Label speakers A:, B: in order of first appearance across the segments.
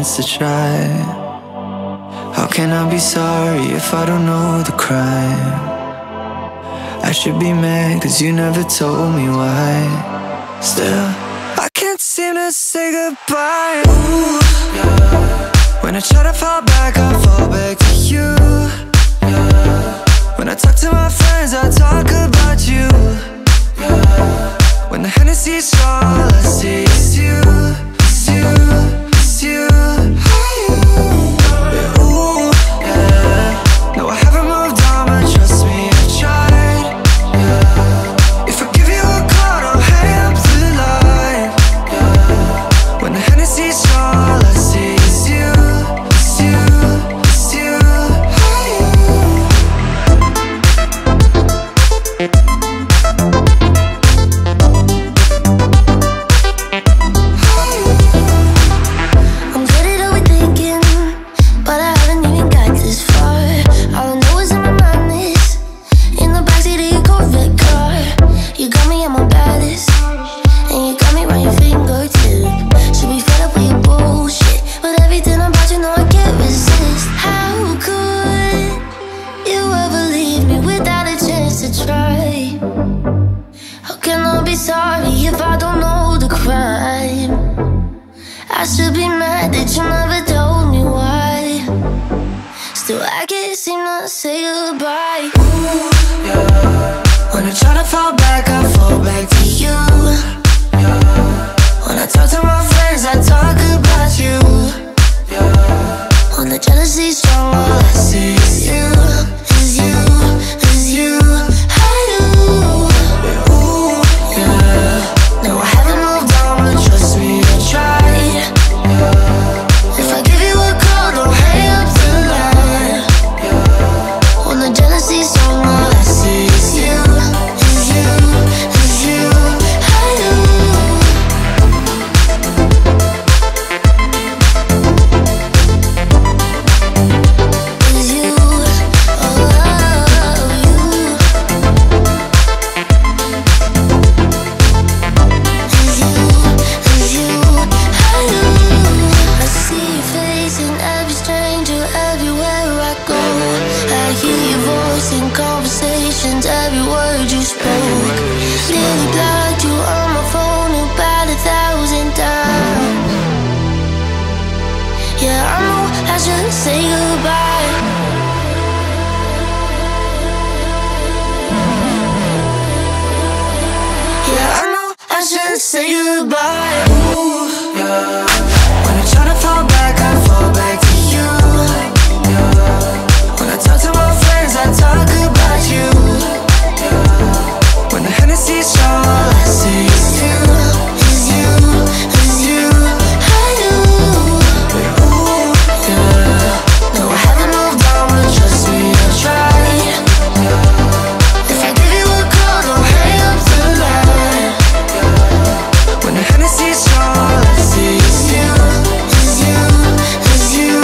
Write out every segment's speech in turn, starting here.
A: chance to try. How can I be sorry if I don't know the crime? I should be mad cause you never told me why. Still, I can't seem to say goodbye. Ooh, yeah. When I try to fall back, I fall back to you. Yeah. When I talk to my friends, I talk about you. Yeah. When the Hennessy's strong, all I see is you. It's you, it's you. Yeah, ooh, yeah. No, I haven't moved on, but trust me, I've tried. Yeah. If I give you a call, don't hang up the line. Yeah. When the Hennessy's strong, all I see is you. It's you, it's you. I should be mad that you never told me why. Still, I can't seem to say goodbye. Ooh, yeah. When I try to fall back, I fall back to you. Yeah. When I talk to my friends, I talk about you. Yeah. When the jealousy's strong, all I see is you, is you, is you. Ooh, yeah. No, I haven't moved on, but trust me, I tried. If I give you a call, don't hang up the line. When the jealousy's strong, all I see is you, is you, is you. Is you, oh, you. Is you, is you. I see your face in every stranger, everywhere I go. I hear your voice in conversations, every word you spoke. Nearly blocked you on my phone about 1,000 times. Yeah, I know I should say goodbye. Yeah, I know I should say goodbye. Ooh, yeah. When I try to fall back, I fall back to you. Yeah. When I talk to my friends, I talk about you. Yeah. When the Hennessy's strong, all I see is you, is you, is you. Ooh, yeah. No, I haven't moved on, but trust me, I tried. If I give you a call, don't hang up the line. When the Hennessy's strong, all I see is you, is you, is you.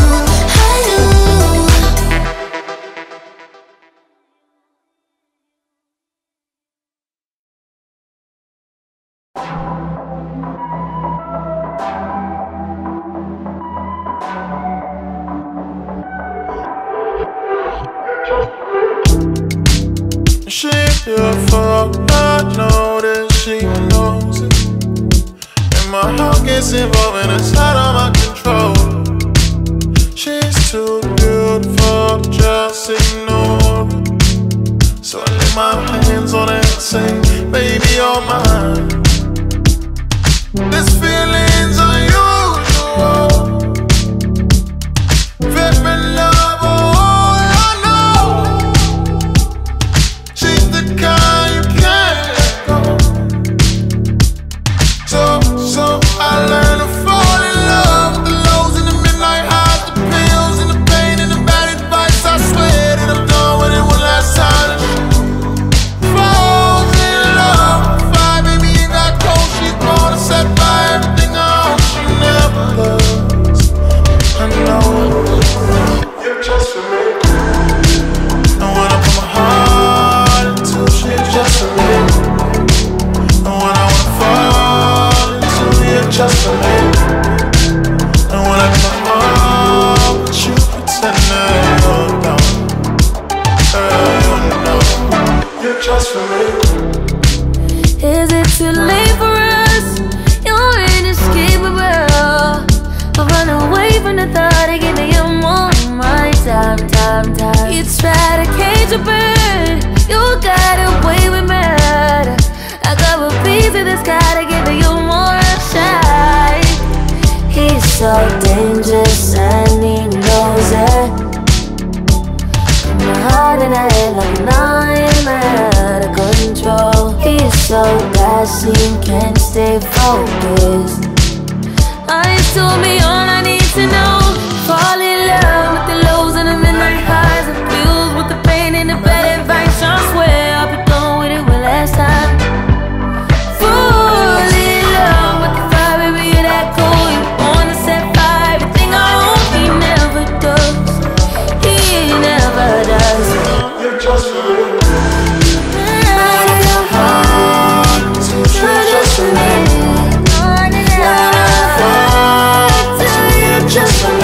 B: She beautiful, I know that she knows it. And my heart gets involved and it's out of my control. She's too beautiful to just ignore it. So I lay my hands on it and say, baby, you're mine. This feeling's unusual. Very love, all I know. She's the kind you can't let go. So I learned to fall in love with the lows and the midnight highs, the pills and the pain and the bad advice. I swear that I'm done with it one last time. Falls in love, fire, baby, you got cold. She's born to set by everything I own. She and then you're down. You know you're just for me.
C: Is it too late for us? You're inescapable. I run away from the thought of giving you more of my time. You try to cage a bird, you got away with murder. I got a piece of the sky to give you more shine. He's so dangerous and he knows it. My heart and head like I'm out of control. He's so gassy, can't stay focused. Eyes told me all I need to know. Fall in love with the lows and the midnight highs, the feels with the pain and the bad advice. I swear I'll be going with it one last time. Fall in love with the fire, baby, you're that cool. You wanna set fire, everything I own. He never does, he never does.
B: You're just for me.
C: Just for me.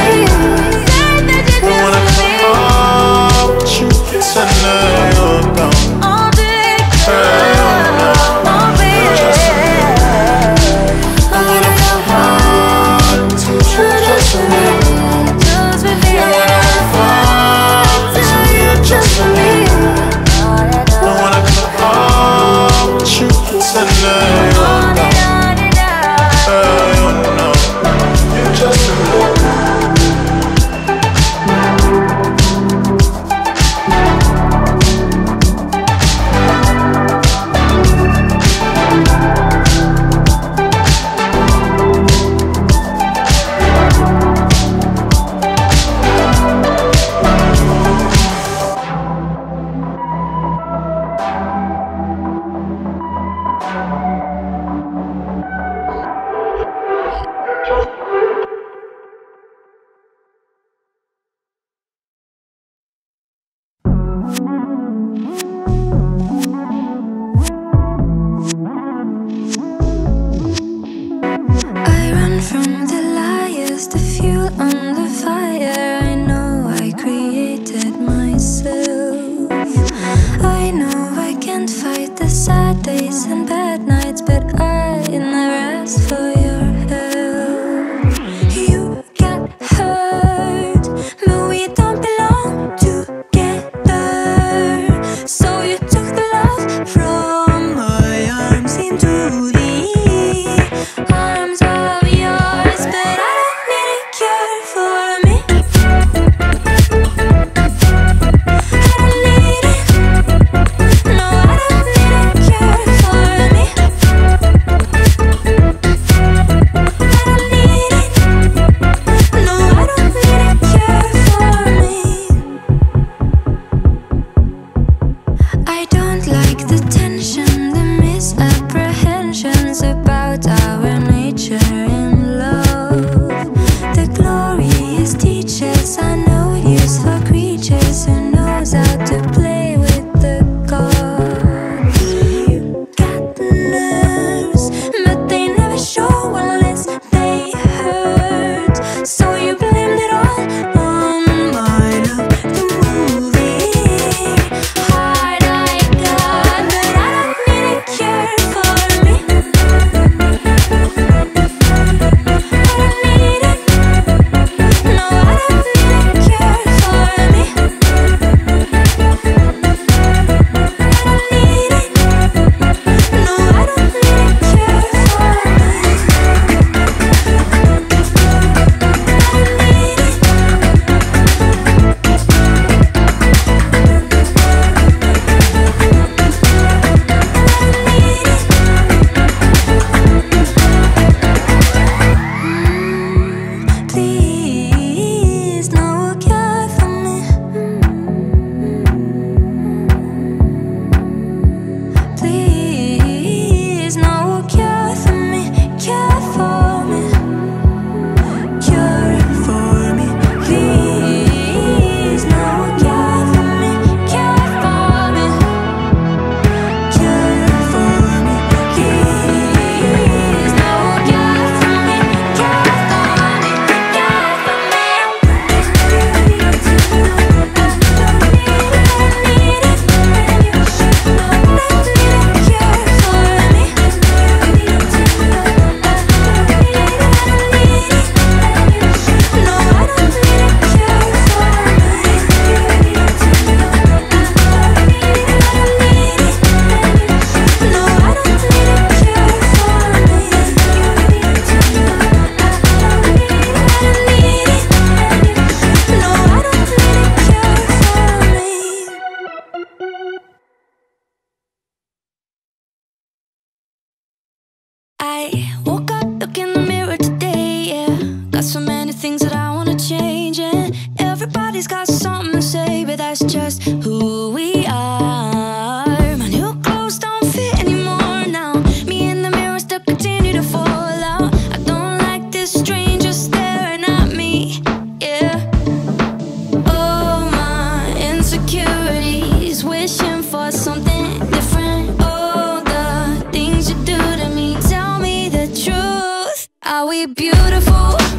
C: Everybody's got something to say, but that's just who we are. My new clothes don't fit anymore now. Me in the mirror still continue to fall out. I don't like this stranger staring at me, yeah. Oh, my insecurities, wishing for something different. Oh, the things you do to me, tell me the truth. Are we beautiful?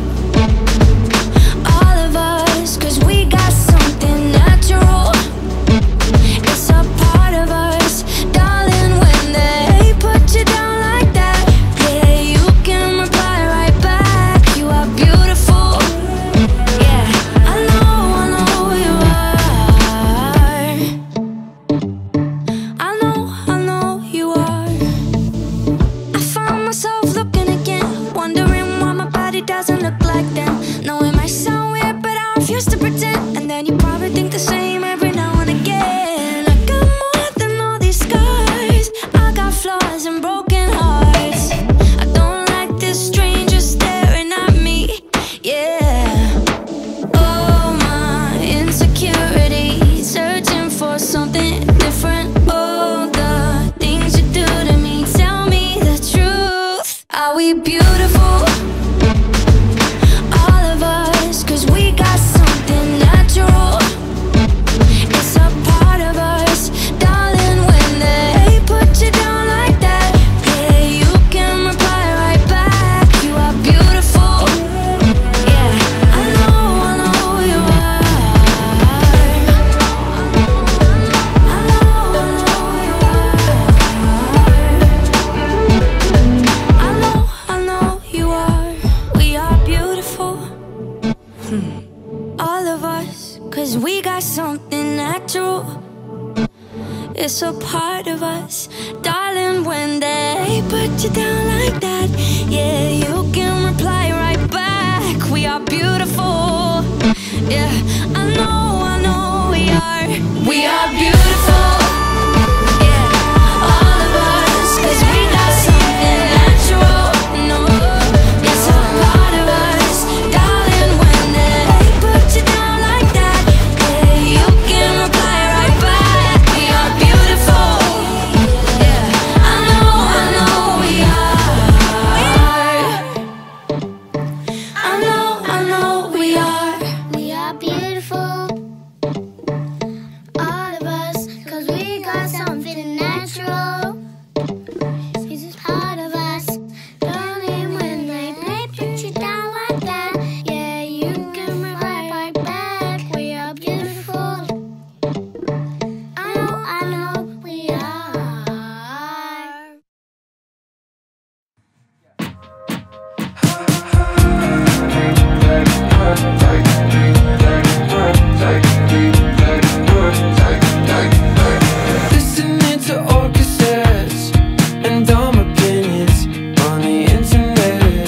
C: All of us, 'cause we got something natural. It's a part of us, darling, when they put you down like that. Yeah, you can reply right back. You are beautiful. Yeah, I know you are. I know you are. I find myself looking again, wondering why my body doesn't look like them. No, it might sound weird, but I refuse to pretend. And then you probably think the same every now and again. I got more than all these scars. I got flaws and broken hearts. I don't like this stranger staring at me, yeah. Oh, my insecurities, searching for something different. Oh, the things you do to me, tell me the truth. Are we beautiful? All of us, 'cause we got something natural. It's a part of us, darling, when they put you down like that. Yeah, you can reply right back. You are beautiful. Yeah, I know you are. I know you are. We are beautiful. All of us, 'cause we got something natural. It's a part of us, darling, when they put you down like that. Yeah, you can reply right back. We are beautiful. Yeah, I know we are. We are beautiful. Yeah, all of us, 'cause we got something natural. No, it's a part of us, darling, when they put you down like that. Yeah, you can reply right back. We are beautiful. Yeah, I know we are. I know we are.
D: We are beautiful, all of us, 'cause we got something natural. It's part of us, darling, when they put you down like that. Yeah, you can reply right back. We are beautiful. I know we are.
A: Listening to orchestras and dumb opinions on the internet.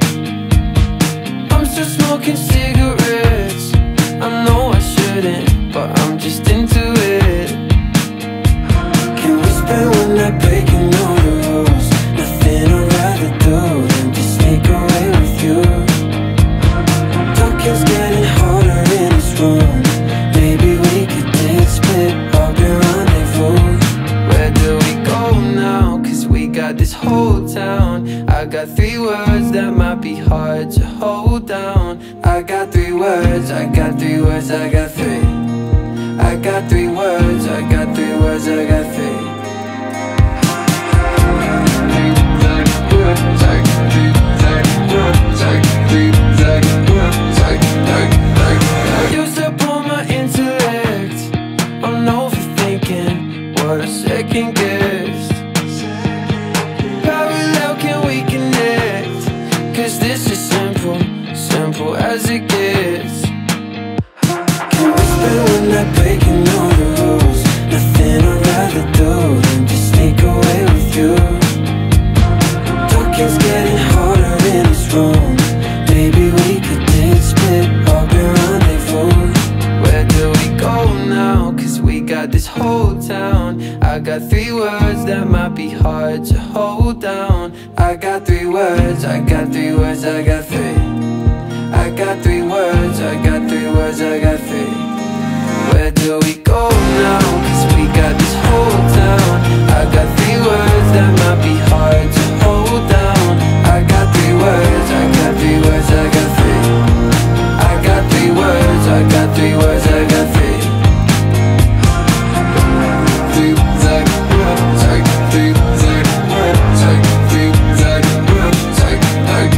A: I'm still smoking cigarettes. I know I shouldn't, but I'm just into it. Can we spend one night breaking all the rules? Nothing I'd rather do than just sneak away with you. Talking's getting harder in this room. Maybe we could date, split up and rendezvous. Where do we go now? 'Cause we got this whole town. I got 3 words that might be hard to hold down. I got 3 words, I got 3 words, I got 3. I got 3 words, I got 3 words, I got 3. Used up all my intellect on overthinking what a second guessed. Parallel, can we connect? 'Cause this is simple as it gets. Can we spend one night breaking all the rules? Nothing I'd rather do than just sneak away with you. Talking's getting harder in this room. Maybe we could date, split up and rendezvous. Where do we go now? 'Cause we got this whole town. I got 3 words that might be hard to hold down. I got 3 words, I got 3 words, I got 3. I got 3 words, I got 3 words, I got 3. do we go now? Cause we got this whole town. I got 3 words that might be hard to hold down. I got 3 words, I got 3 words, I got 3. I got 3 words, I got 3 words, I got 3. 3 words, I got 3 words, I got 3 words, I got 3 words, I got 3 words, I got 3 words, I got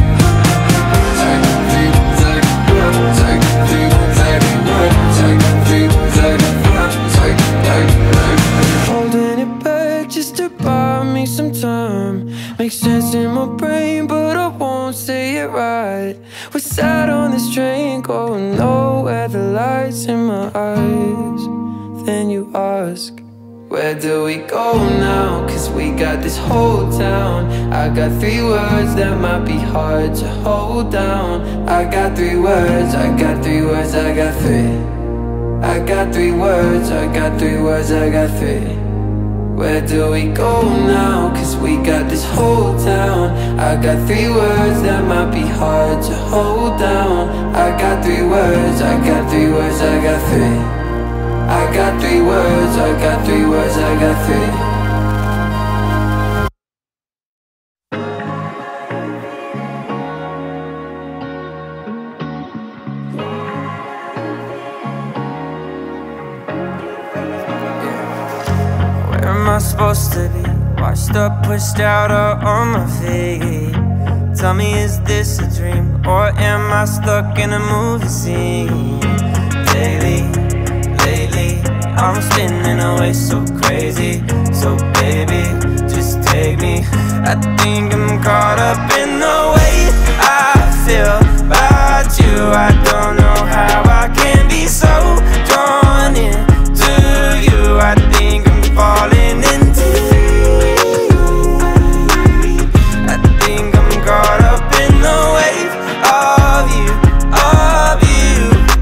A: 3 words, I got 3 words, I got 3 words, I got 3 words, I got 3 words, I got 3 words, I got. Holding it back just to buy me some time. Makes sense in my brain, but I won't say it right. We sat on this train, going nowhere, the lights in my eyes. Then you ask, where do we go now? Cause we got this whole town. I got 3 words that might be hard to hold down. I got 3 words, I got 3 words, I got 3. I got 3 words, I got 3 words, I got 3. Where do we go now? Cause we got this whole town. I got 3 words that might be hard to hold down. I got 3 words, I got 3 words, I got 3. I got 3 words, I got 3 words, I got 3.
E: Where am I supposed to be? Washed up, pushed out, or on my feet? Tell me, is this a dream, or am I stuck in a movie scene? Lately, I'm spinning away so crazy. So baby, just take me. I think I'm caught up in the way I feel about you. I don't know how I can be so drawn into you. I think I'm falling into you. I think I'm caught up in the wave of you, of you.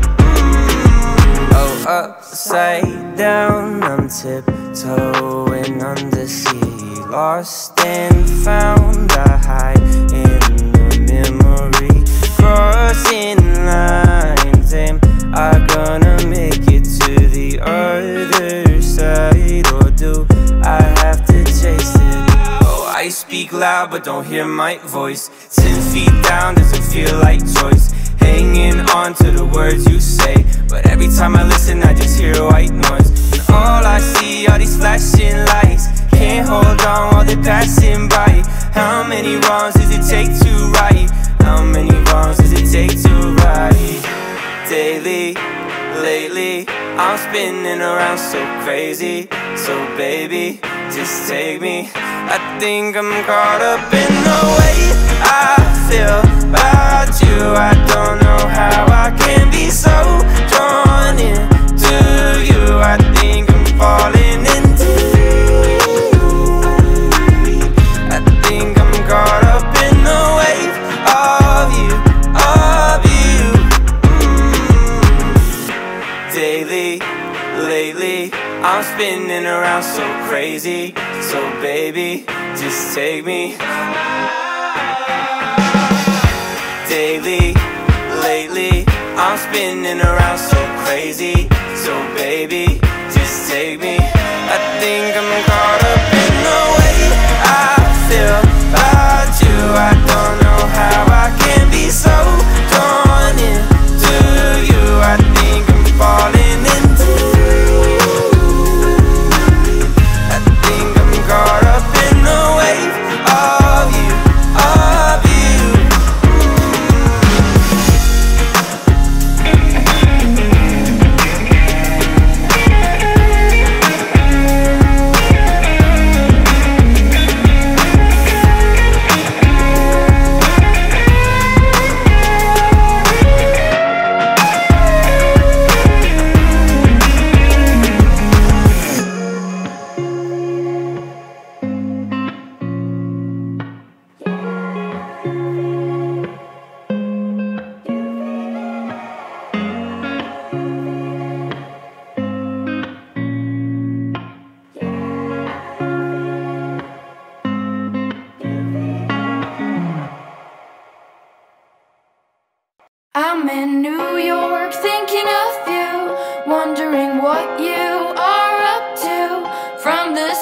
E: Oh, upside down, I'm tiptoeing undersea. Lost and found, I hide in the memory. Crossing lines, am I gonna make it to the other side, or do I have to chase it? Oh, I speak loud but don't hear my voice. 10 feet down, doesn't feel like choice. Hanging on to the words you say, but every time I listen I just hear white noise. And all I see are these flashing lights. Can't hold on while they're passing by. How many wrongs does it take to right? How many wrongs does it take to right? Daily, lately, I'm spinning around so crazy. So baby, just take me. I think I'm caught up in the way I feel about you. I don't know how I can be so drawn into you. I think I'm falling into you. I think I'm caught up in the wave of you, of you. Daily, lately, I'm spinning around so crazy. So baby, just take me. Daily, lately, I'm spinning around so crazy. So baby, just take me. I think I'm caught up in the way I feel about you. I don't know how I can be so drawn into you. I think I'm falling into you. I think I'm caught up in the wave of you, of you.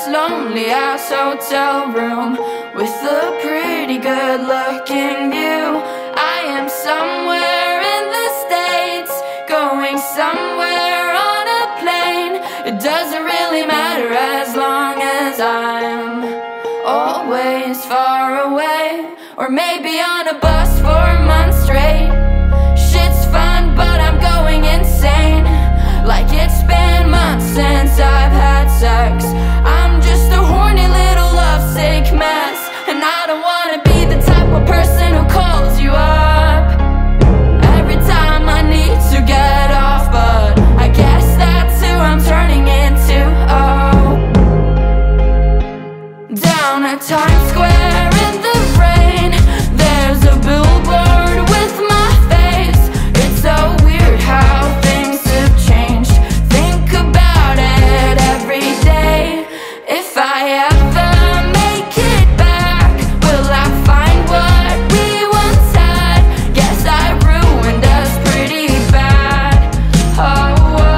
C: lonely-ass hotel room with a pretty good-looking view. I am somewhere in the States, going somewhere on a plane. It doesn't really matter as long as I'm always far away, or maybe on a bus for months straight. Shit's fun, but I'm going insane. Like it's been months since I've had sex. I'm just a horny little lovesick mess, and I don't wanna be the type of person who calls you up every time I need to get off. But I guess that's who I'm turning into. Oh, down at Times Square in the rain, there's a billboard with my face. It's so weird how things have changed. Think about it every day. If I ever make it back, will I find what we once had? Guess I ruined us pretty bad. Oh,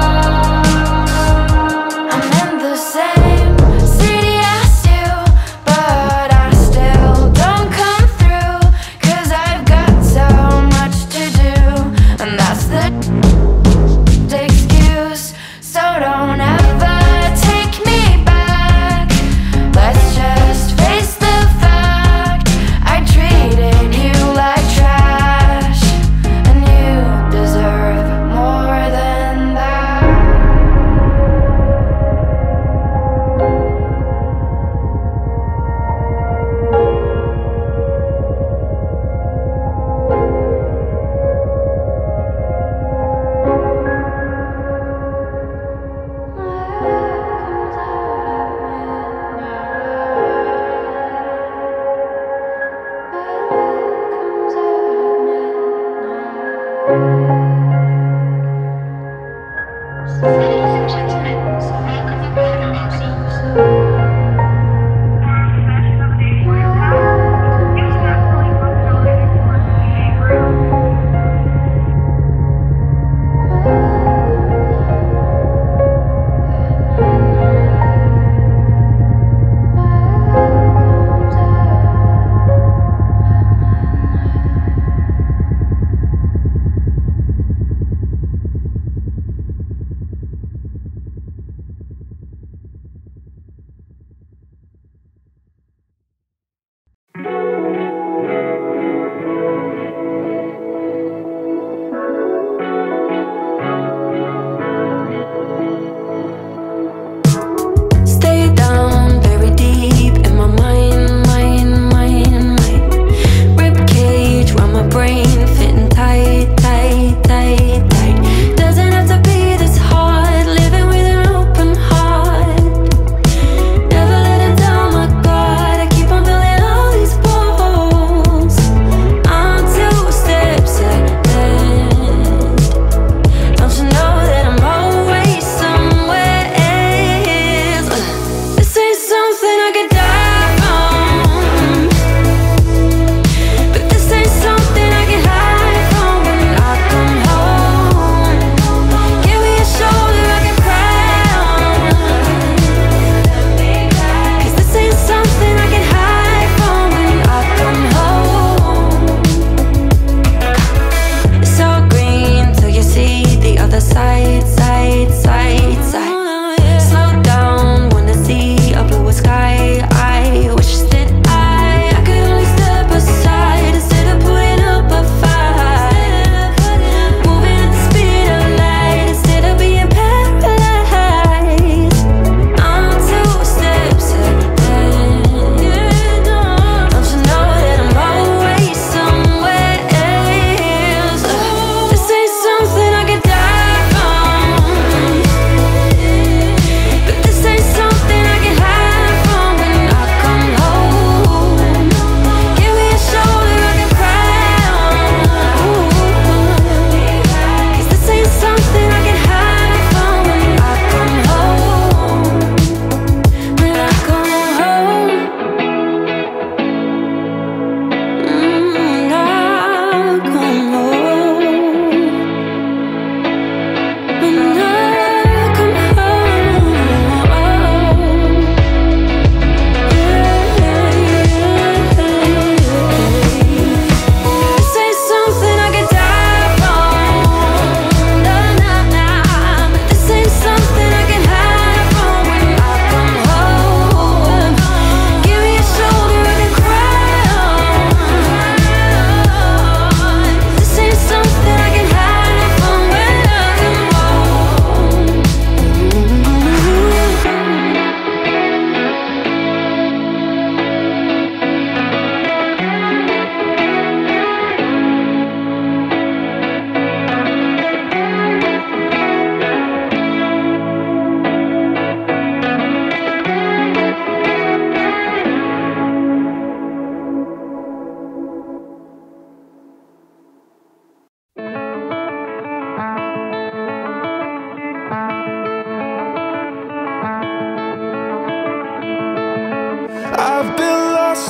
C: I'm in the same city as you, but I still don't come through, 'cause I've got so much to do, and that's the excuse. So don't ever take me back. Let's just face the fact I treated you like trash, and you deserve more than that.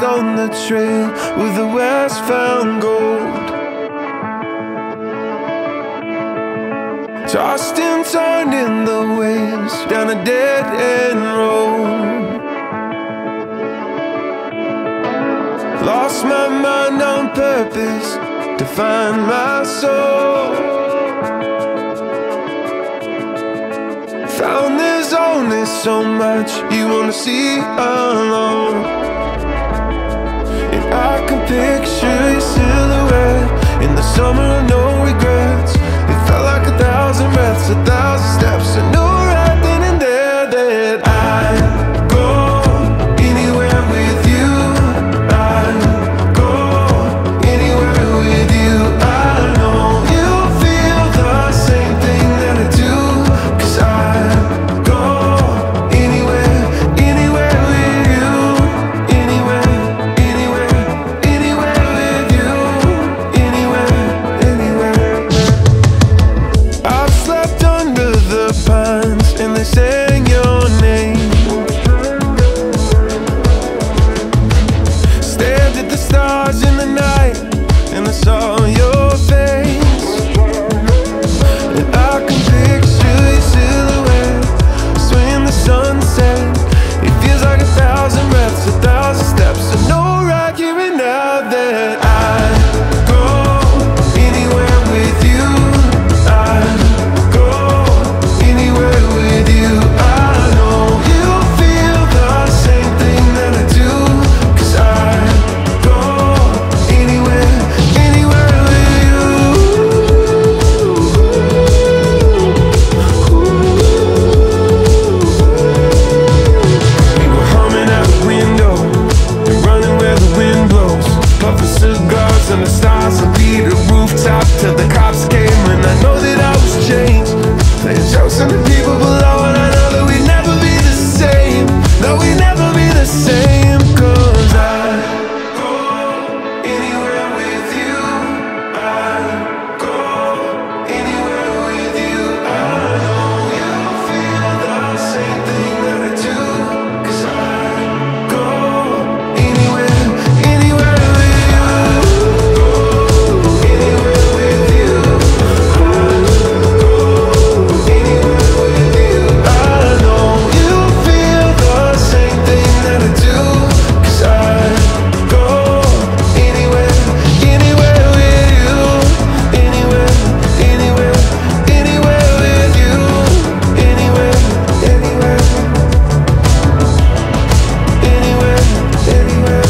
F: on the trail with the west found gold. Tossed and turned in the waves down a dead-end road. Lost my mind on purpose to find my soul. Found there's only so much you wanna see alone. And I can picture your silhouette in the summer of no regrets. It felt like 1,000 breaths, 1,000 steps, and no right then and there that I'd go anywhere with you. I'd go anywhere with you. I know you feel the same thing that I do, 'cause I'd go anywhere, anywhere with you. Anywhere, anywhere, anywhere with you. Anywhere, anywhere. I've slept under the pines and they sang your name. Stared at the stars in the night and I saw your face. And I can picture your silhouette swaying the sunset. It feels like 1,000 breaths, 1,000 steps, and no right here and now that I'd go anywhere with you. I'd go anywhere with you. I know you feel the same thing that I do, 'cause I'd go anywhere, anywhere with you. We were humming out the window and running where the wind blows, puffing cigars and the stars would be the rooftop till the cops came. And I know that I was changed, playing jokes on the people below. And I know that we'd never be the same. No, we'd never be the same, 'cause I'd go anywhere with you. I'd go anywhere with you. I know you feel the same thing that I do, 'cause I'd go anywhere, anywhere with you. Go anywhere with you. I'd go anywhere with you. I know you feel the same thing that I do, 'cause I'd go anywhere, anywhere with you. Anywhere, anywhere, anywhere with you. Anywhere, anywhere, anywhere, anywhere,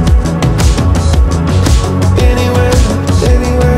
F: anywhere, anywhere.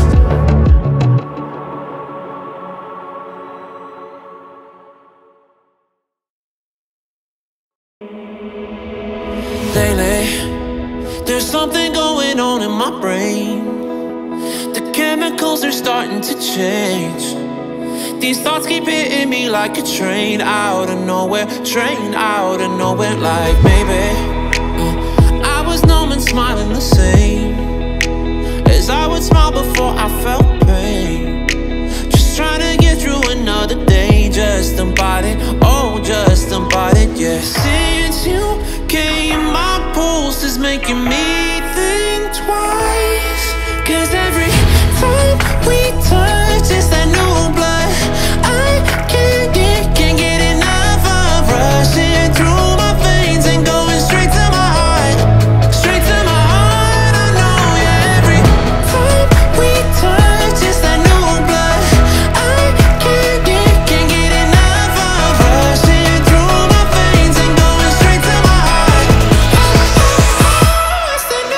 G: Lately, there's something going on in my brain. The chemicals are starting to change. These thoughts keep hitting me like a train out of nowhere, train out of nowhere. Like maybe I was numb and smiling the same as I would smile before I felt pain. Just trying to get through another day, just embodied, oh, just embodied, yeah. Since you came, my pulse is making me think twice, 'cause every time we touch, it's that new blood. I can't get enough of rushing through my veins and going straight to my heart, straight to my heart. I know, yeah, every time we touch, it's that new blood. I can't get enough of rushing through my veins and going straight to my heart. It's that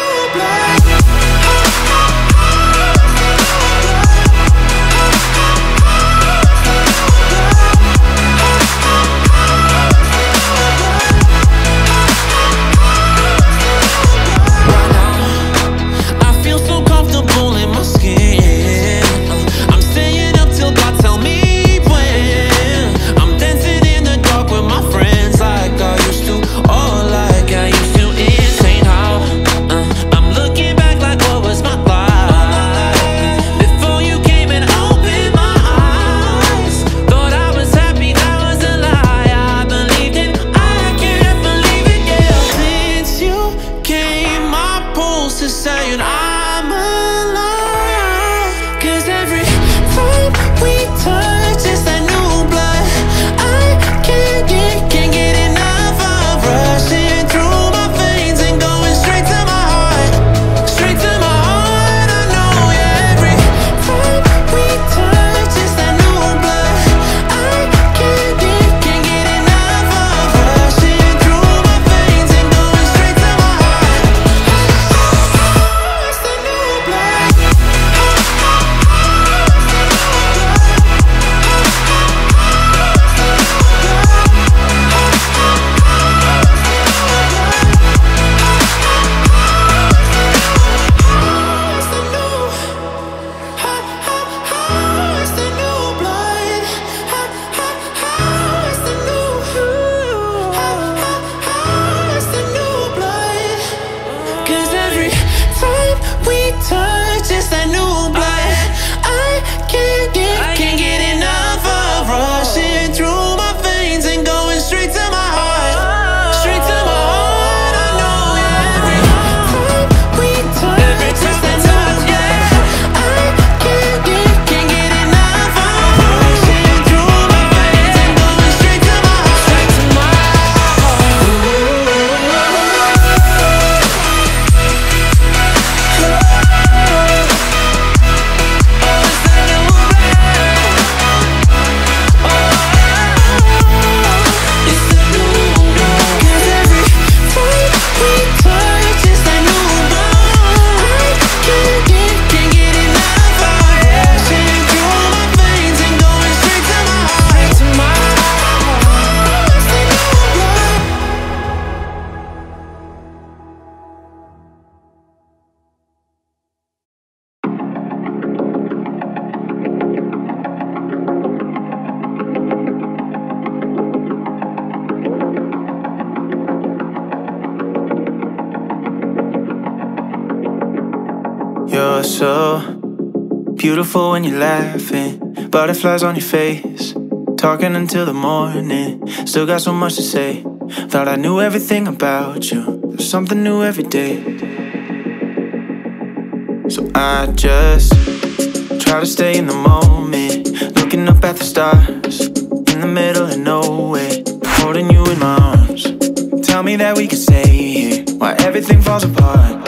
A: so beautiful when you're laughing, butterflies on your face, talking until the morning. Still got so much to say. Thought I knew everything about you. There's something new every day. So I just try to stay in the moment, looking up at the stars, in the middle of nowhere, holding you in my arms. Tell me that we can stay here while everything falls apart.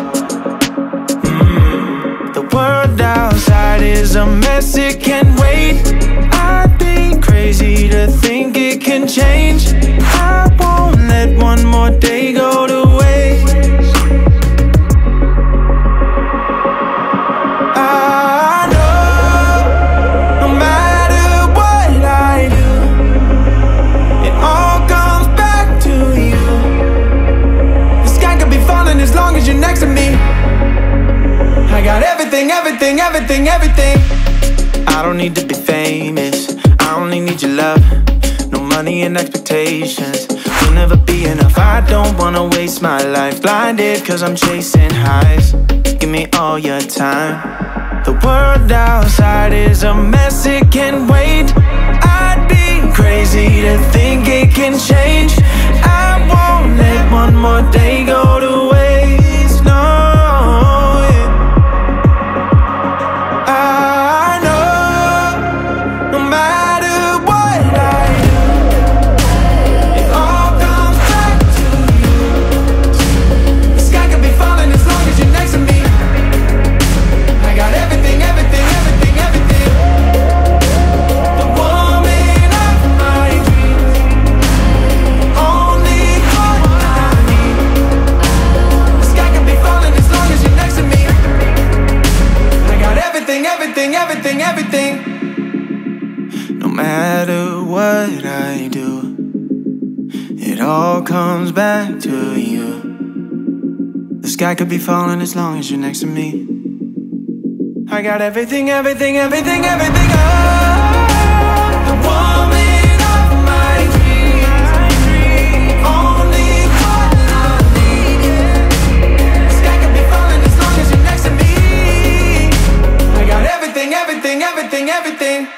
A: The world outside is a mess, it can't wait. I'd be crazy to think it can change. I won't let one more day go to waste. I know no matter what I do, it all comes back to you. The sky could be falling as long as you're next to me. I got everything, everything, everything, everything. I don't need to be famous, I only need your love. No money and expectations will never be enough. I don't wanna waste my life blinded, cause I'm chasing highs. Give me all your time. The world outside is a mess, it can't wait. I'd be crazy to think it can change. I won't let one more day go to waste, no. Everything, everything. No matter what I do, it all comes back to you. The sky could be falling as long as you're next to me. I got everything, everything, everything, everything. The woman of my dreams, only what I need. The sky could be falling as long as you're next to me. I got everything, everything, everything, everything.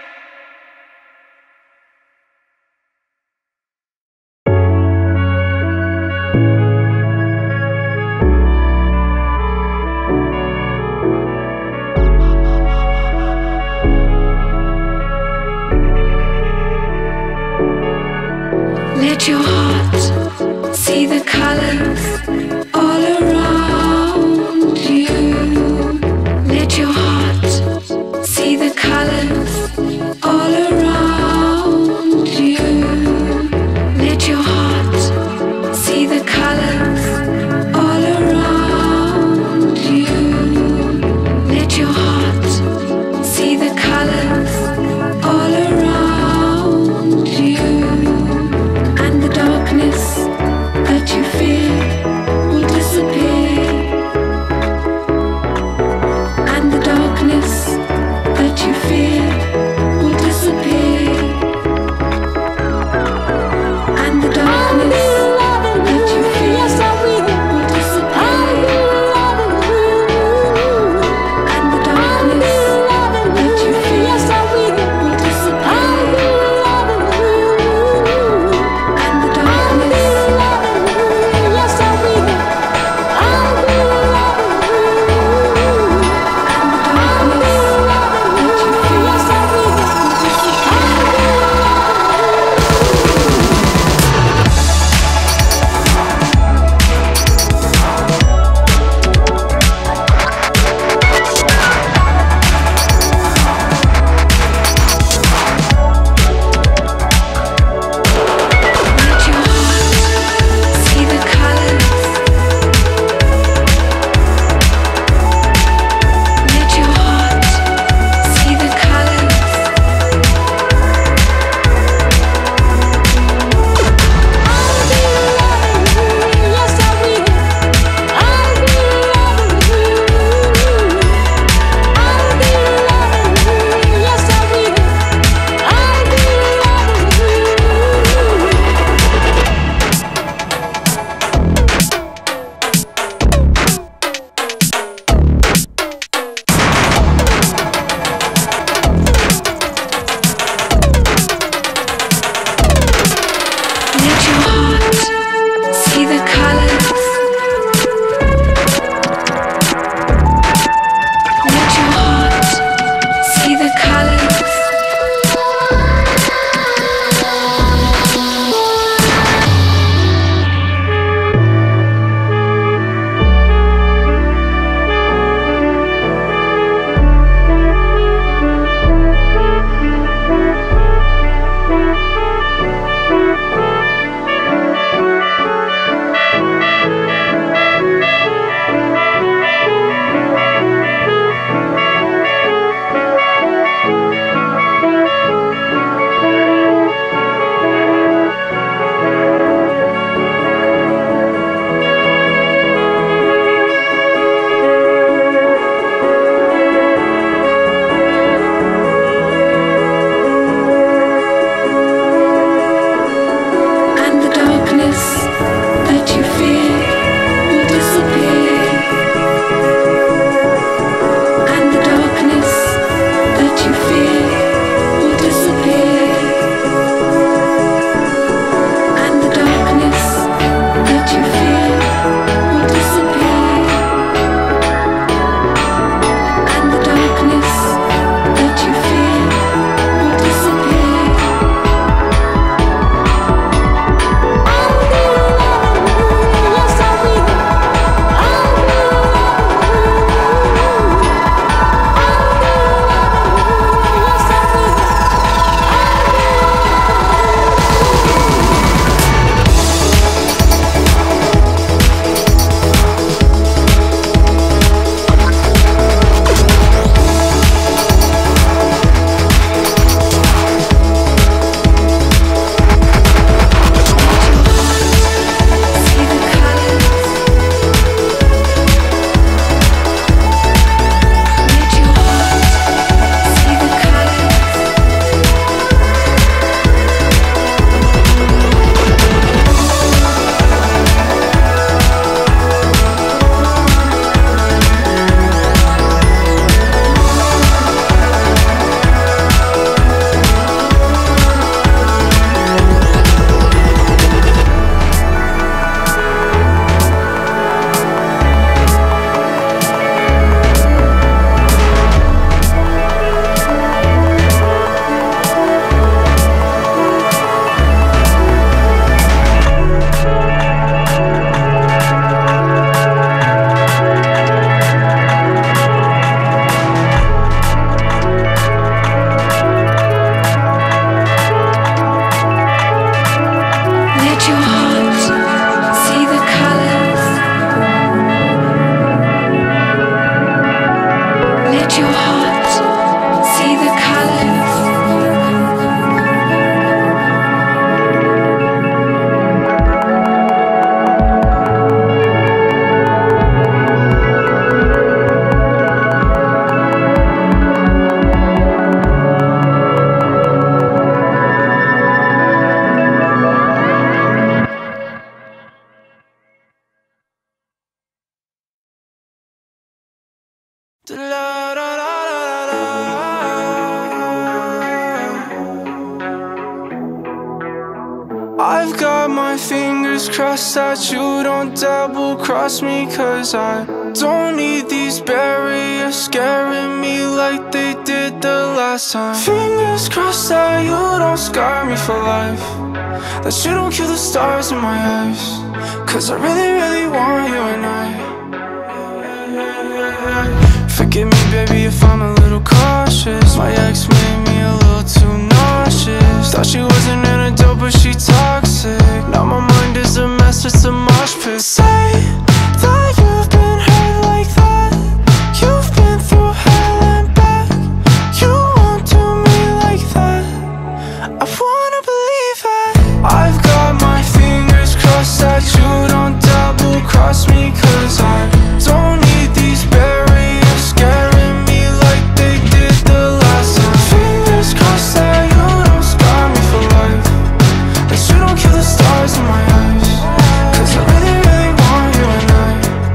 H: Let your heart see the colors all around you. Let your heart see the colors all around you. Let your heart see the colors all around you. Let your heart see the colors all around you. And the darkness that you fear
E: I've got my fingers crossed that you don't double cross me, 'cause I don't need these barriers scaring me like they did the last time. Fingers crossed that you don't scar me for life, that you don't kill the stars in my eyes, 'cause I really, really want you and I. Forgive me, baby, if I'm a little cautious. My ex made me a little too nauseous. Thought she wasn't an adult, but she toxic. Now my mind is a mess, it's a mosh pit. Say that you've been hurt like that. You've been through hell and back. You won't do me like that. I wanna believe it. I've got my fingers crossed that you don't double cross me, 'cause I don't need these barriers scaring me like they did the last time. Fingers crossed that you don't scar me for life, that you don't kill the stars in my eyes, 'cause I really, really want you and I.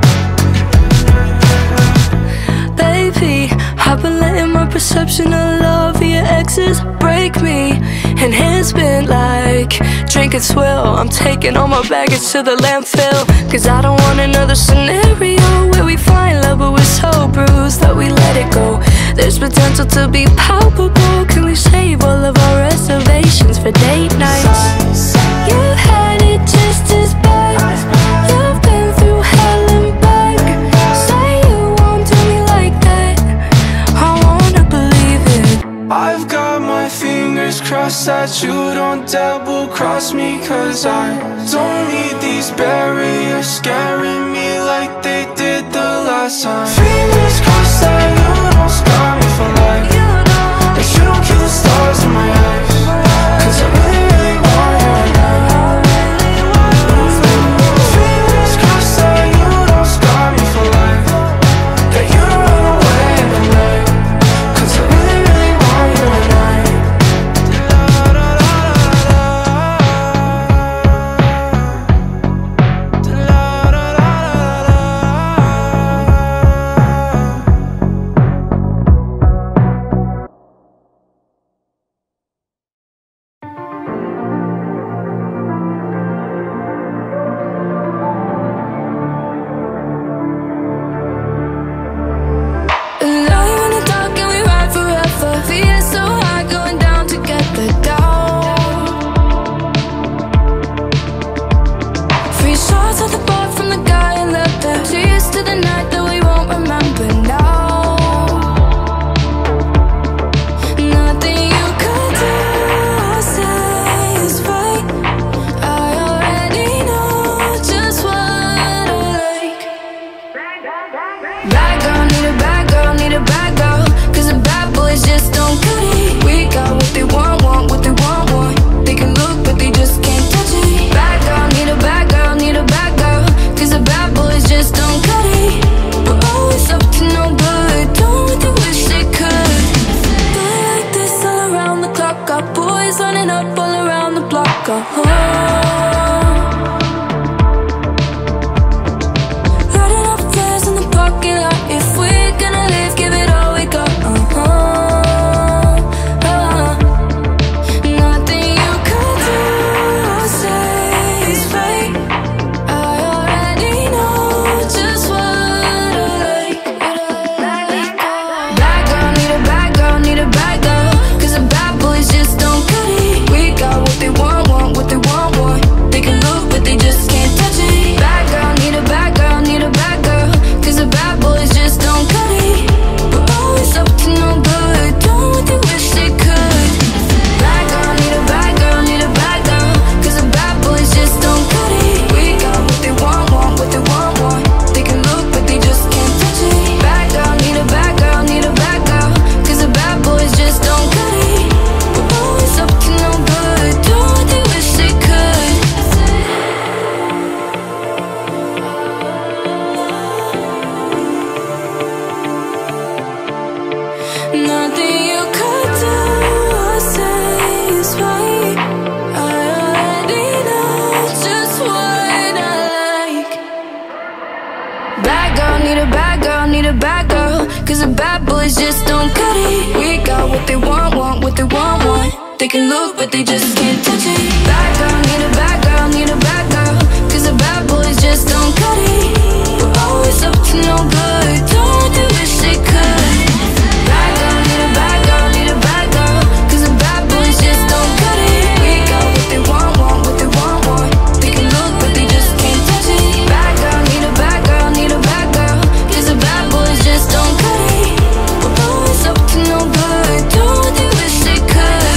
C: Baby, I've been letting my perception of love for your exes break me, and it's been like drinking swill. I'm taking all my baggage to the landfill, 'cause I don't want another scenario where we find love but we're so bruised that we let it go. There's potential to be palpable. Can we save all of our reservations for date nights? You had it just as bad. You've been through hell and back. Say you won't do me like that. I wanna believe it.
E: I've got my fingers crossed that you don't double cross me, 'cause I don't need these barriers scaring me like they did the last time. Fingers crossed that you don't scar me for life, that you don't kill the stars in my eyes, 'cause I really, really want you and I. Fingers crossed that you don't scar me for life, that you don't run away in the night, 'cause I really, really want you and I.
C: Alone in the dark and we ride forever. Feeling so high, going down together, down. Free shots at the bar from the guy in leather. Cheers to the night that we won't remember now. Nothing you could do or say is right. I already know just what I like. Bad girl, need a bad girl, need a bad girl, 'cause the bad boys just don't cut it. We got what they want, what they want. They can look but they just can't touch it. Bad girl, need a bad girl, need a bad girl, 'cause the bad boys just don't cut it. We're always up to no good, doing what they wish they could. Do it like this all around the clock. Got boys lining up all around the block. Lighting up flares in the parking lot. If we're gonna live, give it all we got. Nothing you could do or say is right. I already know just what I like. Bad girl, need a bad girl, need a bad girl, 'cause the bad boys just don't cut it. We got what they want, what they want. They can look but they just can't touch it. Bad girl, need a bad girl, need a bad girl, 'cause the bad boys just don't cut it. We're always up to no good, doing what they wish they could. Bad girl, need a bad girl, need a bad girl, 'cause the bad boys just don't cut it. We got what they want, what they want. They can look but they just can't touch it. Bad girl, need a bad girl, need a bad girl, 'cause the bad boys just don't cut it. We're always up to no good, doing what they wish they could. Nothing you could do or say is right. I already know just what I like. Bad girl, need a bad girl, need a bad girl, 'cause the bad boys just don't cut it. We got what they want, what they want. They can look, but they just can't touch it. Bad girl, need a bad girl, need a bad girl. Cause the bad boys just don't cut it. We're always up to no good, don't they wish they could. Bad girl, need a bad girl, need a bad girl. Cause the bad boys just don't cut it. We got what they want, what they want. They can look, but they just can't touch it. Bad girl, need a bad girl, need a bad girl. Cause the bad boys just don't cut it. We're always up to no good, don't they wish they could.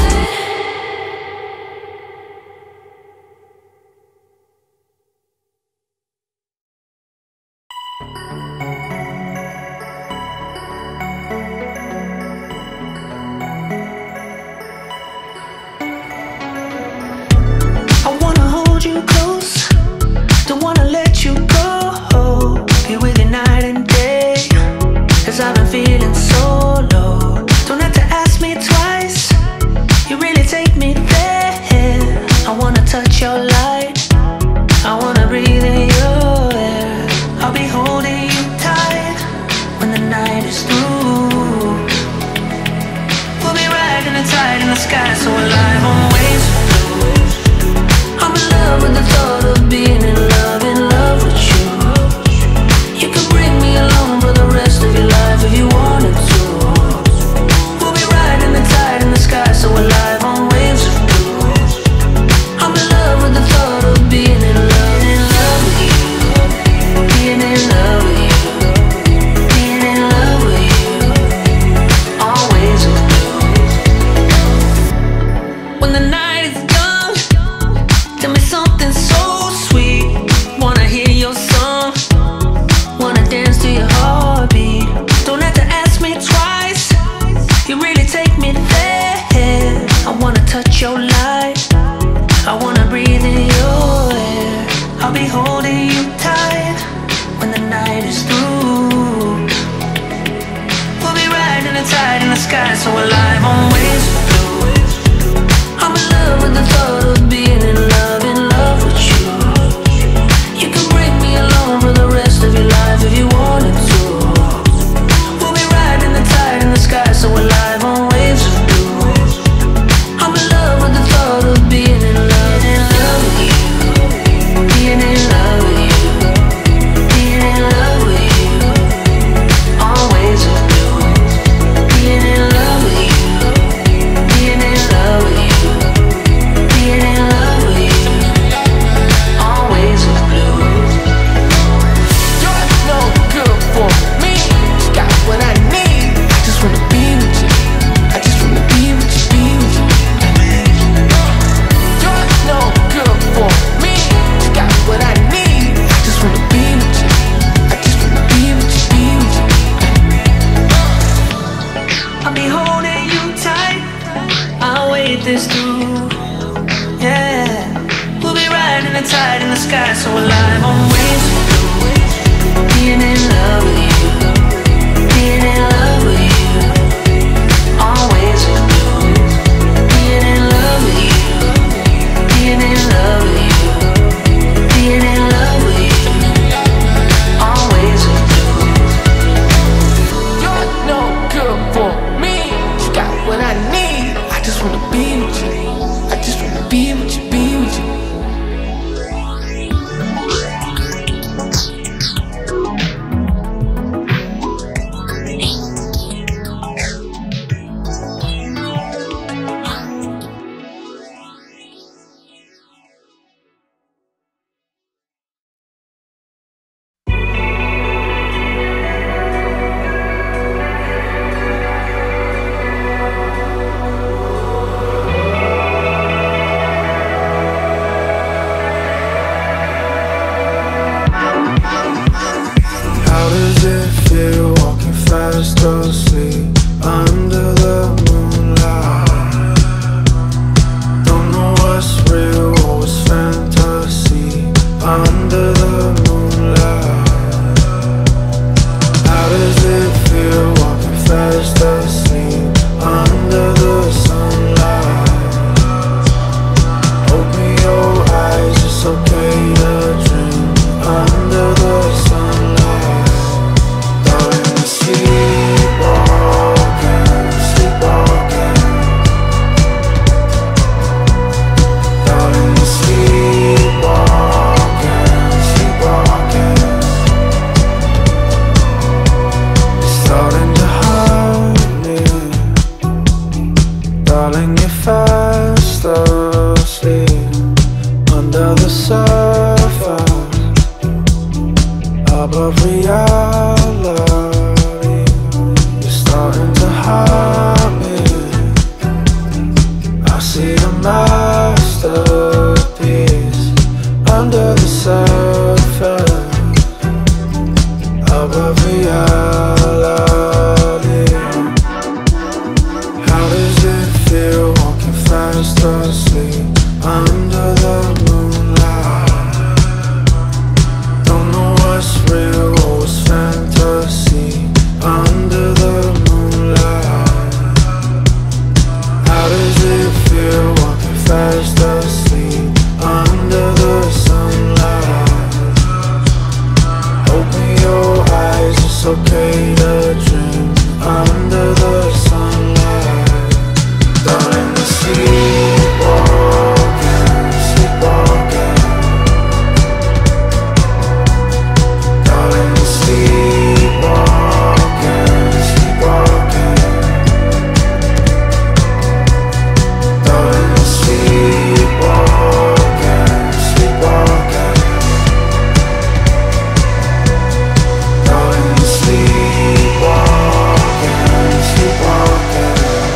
A: I wanna hold you close, don't wanna let you go. Be with you night and day, cause I've been feeling so low. Don't have to ask me twice, you really take me there. I wanna touch your light, I wanna breathe in your air. I'll be holding you tight when the night is through. We'll be riding the tide in the sky, so alive on waves. I'm in love with the thought of being in love with you. You can bring me along for the rest of your life if you wanted to. We'll be riding the tide in the sky, so alive on waves of blue. I'm in love with the thought of being in love with you. Being in love with you. Being in love with you. On waves of blue. When the night is young, tell me something so sweet. Wanna hear your song, wanna dance to your heartbeat. Don't have to ask me twice, you really take me there. I wanna touch your light, I wanna breathe in your air. I'll be holding you tight when the night is through. We'll be riding the tide in the sky, so alive on waves of blue. I'm in love with the thought of being in love with you. You can bring me along for the rest of your life if you wanted to. We'll be riding the tide in the sky, so alive on waves of blue. I'm in love with the thought of being in love with you. Being in love with you. Being in love with you. On waves of blue. Being in love with you. Being in love with you. Being in love with you. On waves of blue.
F: You're no good for me. You got what I need. I just wanna be with you. I just wanna be with you, be with you. You're no good for me. You got what I need. I just wanna be with you. I just wanna be with you, be with you.
A: I'll be holding you tight, I'll wait this through. Yeah, we'll be riding the tide in the sky, so alive on waves of blue. Being in love with you. Being in love with you. On waves of blue. Being in love with you. Being in love with you. Being in love with you. On waves of blue.
F: You're no good for me. You got what I need. I just wanna be with you. I just wanna be with you, be with you.
A: under the moonlight. Don't know what's real or what's fantasy under the moonlight. How does it feel walking fast asleep under the sunlight? Open your eyes, it's okay to dream under the sunlight. Darling, sleepwalking, sleepwalking. Darling, sleepwalking, sleepwalking. Darling, sleepwalking, sleepwalking. Darling, sleepwalking, sleepwalking.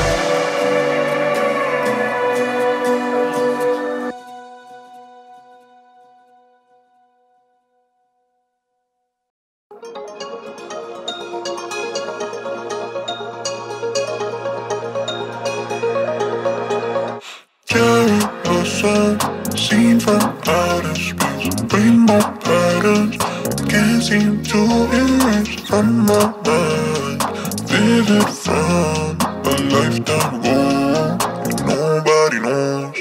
B: Cherry blossom, seen from outer space. Rainbow patterns, can't seem to erase from my mind. Vivid from a lifetime ago, and nobody knows.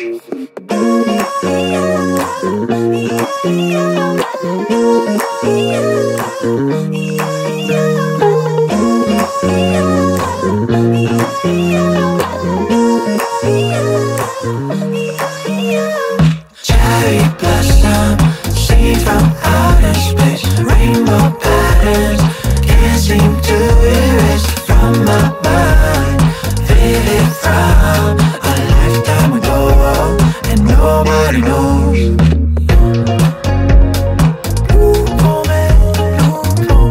A: Cherry blossom, seen from outer space. Rainbow patterns, can't seem to erase from my mind. Vivid from a lifetime ago, and nobody knows. Blue for me, blue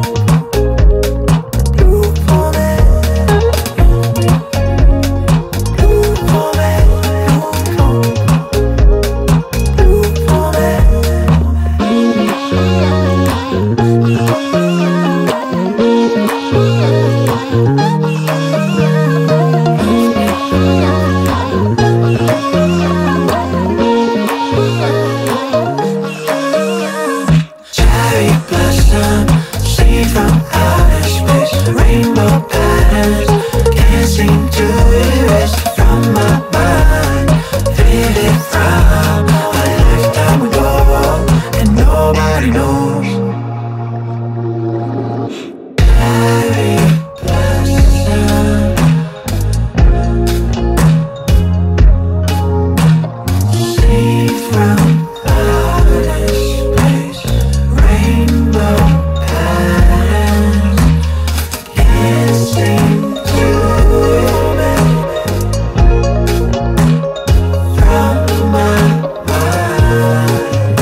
A: for me. Blue for me, blue for me. Cherry blossom, seen from outer space. Rainbow patterns, can't seem to erase from my mind. Vivid from a lifetime ago, and nobody knows. Cherry blossom, seen from outer space. Rainbow patterns, can't seem to erase from my mind.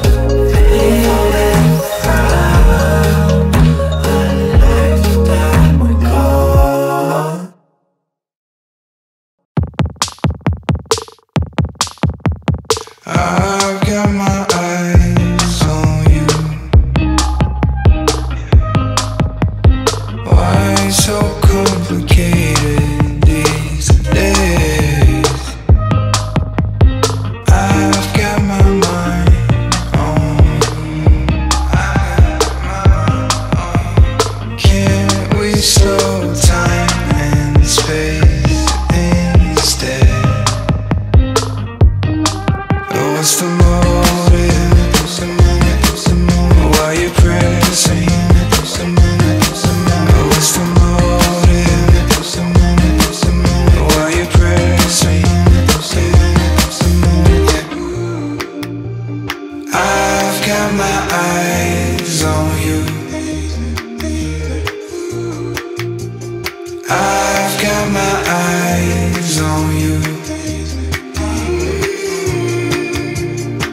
A: Vivid from a lifetime ago. I've got my eyes on you. Why so complicated these days? I've got my mind on you. Can't we slow time and space instead? What's the motive? Why you pressing? What's the motive? Why you pressing? I've got my eyes on you. I've got my eyes on you.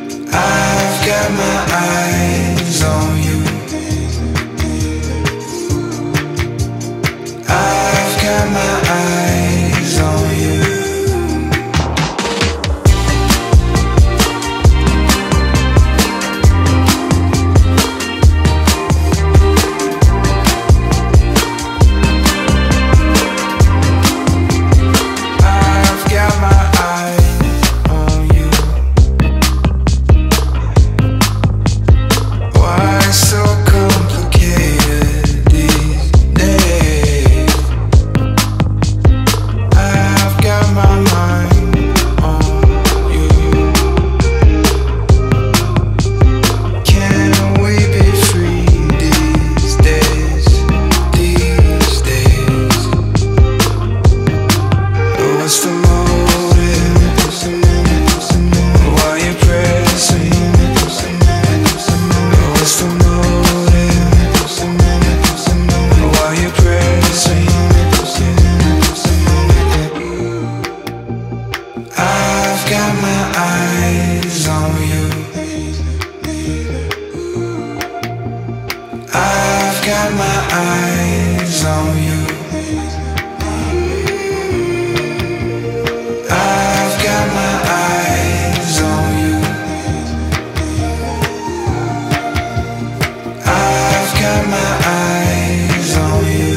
A: eyes on you. I've got my eyes on you. I've got my eyes on you. I've got my eyes on you.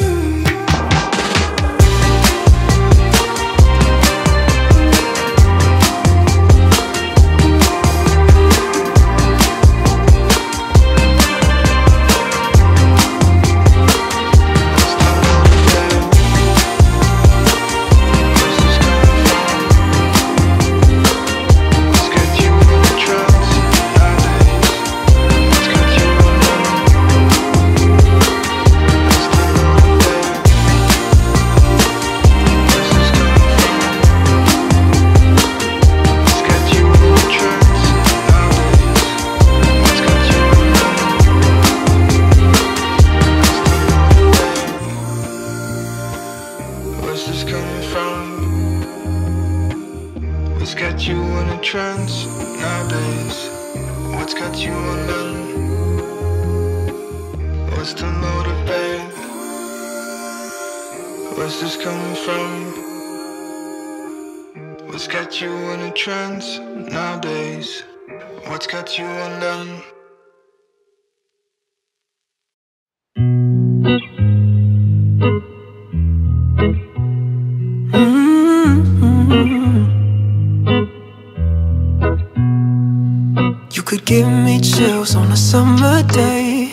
I: Where's this coming from? What's got you in a trance nowadays? What's got you undone? What's the motive, babe? Where's this coming from? What's got you in a trance nowadays? What's got you undone?
A: You could give me chills on a summer day,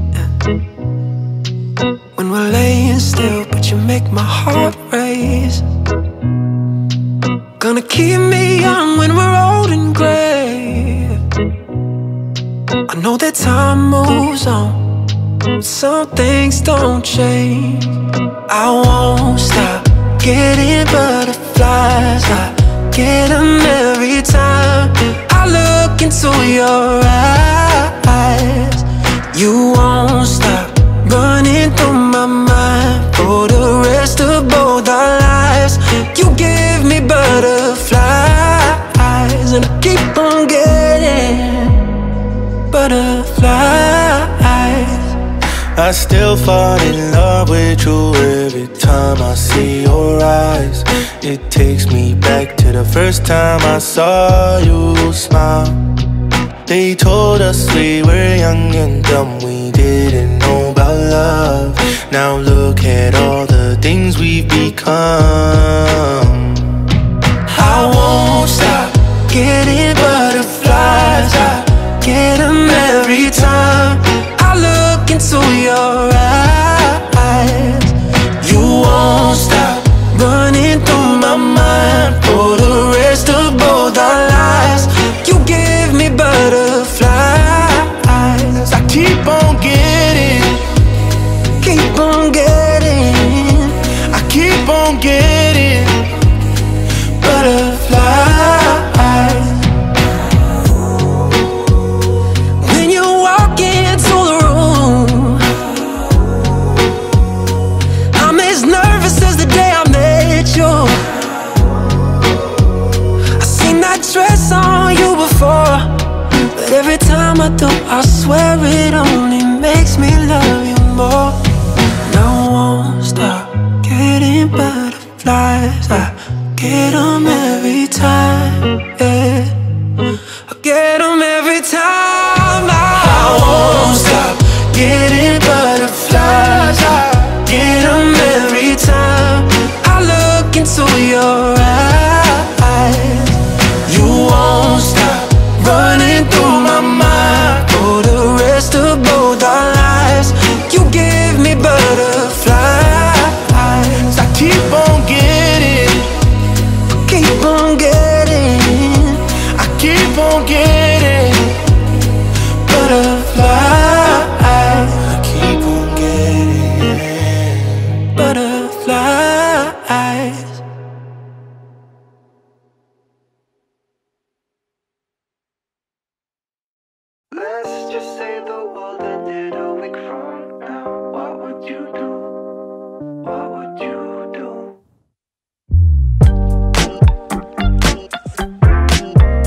A: when we're laying still, but you make my heart race. Gonna keep me young when we're old and gray. I know that time moves on, but some things don't change. I won't stop getting butterflies. I get them every time I look into your eyes. You won't stop running through my mind for the rest of both our lives. You give me butterflies, and I keep on getting butterflies.
J: I still fall in love with you every time I see your eyes. It takes me back to the first time I saw you smile. They told us we were young and dumb, we didn't know about love. Now look at all the things we've become.
A: I won't stop getting butterflies. I get them every time I look into your eyes. You won't stop running through my mind for the rest of both our lives. You give me butterflies.
J: I keep on getting,
A: keep on getting,
J: I keep on getting
A: butterflies. When you walk into the room, I'm as nervous as the day I met you. I seen that dress on you before, but every time I do, I swear it only makes me love you more. And I won't stop getting butterflies. I get them every time, yeah. I get them every time. I won't stop getting butterflies. I get them every time I look into your eyes. You won't stop running through my mind for the rest of both our lives. You give me butterflies.
J: I keep on getting,
A: keep on getting,
J: I keep on getting
A: butterflies.
J: I keep on getting
A: Butterflies.
K: Let's just say the world ended a week from now. What would you do? What would you do?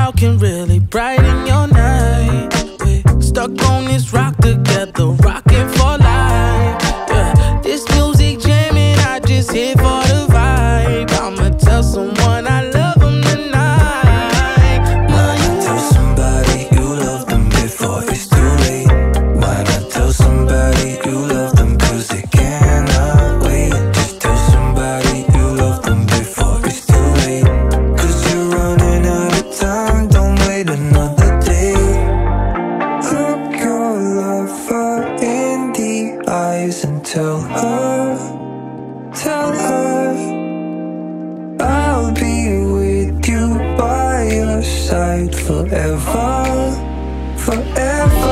L: out can really brighten your night. We're stuck on this rock together, rocking for life. Yeah, this music jamming, I just here for the vibe. I'ma tell someone I love them tonight.
A: Why not tell somebody you love them before it's too late? Why not tell somebody you love them 'cause they cannot wait? Just tell somebody you love them before it's too late, 'cause you're running out of time. Don't wait another day. Look your lover in the eyes and tell her I'll be with you by your side forever, forever.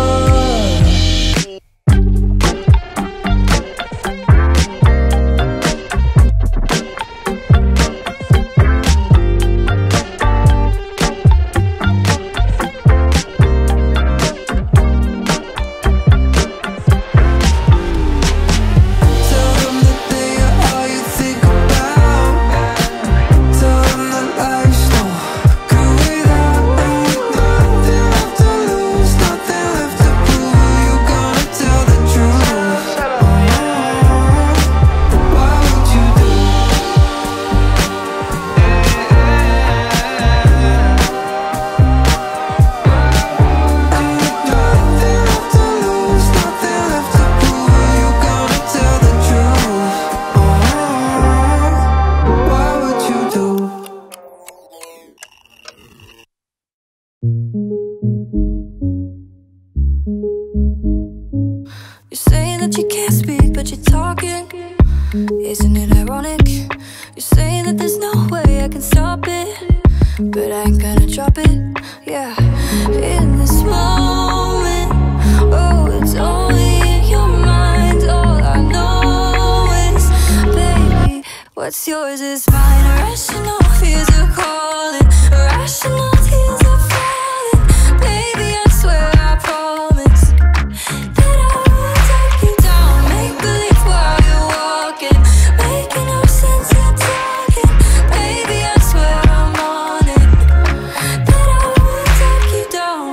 C: You say that you can't speak, but you're talking. Isn't it ironic? You say that there's no way I can stop it, but I ain't gonna drop it. Yeah, in this moment, oh, it's only in your mind. All I know is, baby, what's yours is mine. Irrational fears are calling, irrational tears are falling. Baby, I swear I promise that I will take you down. Make believe while you're walking, making no sense you're talking. Baby, I swear I'm on it, that I will take you down.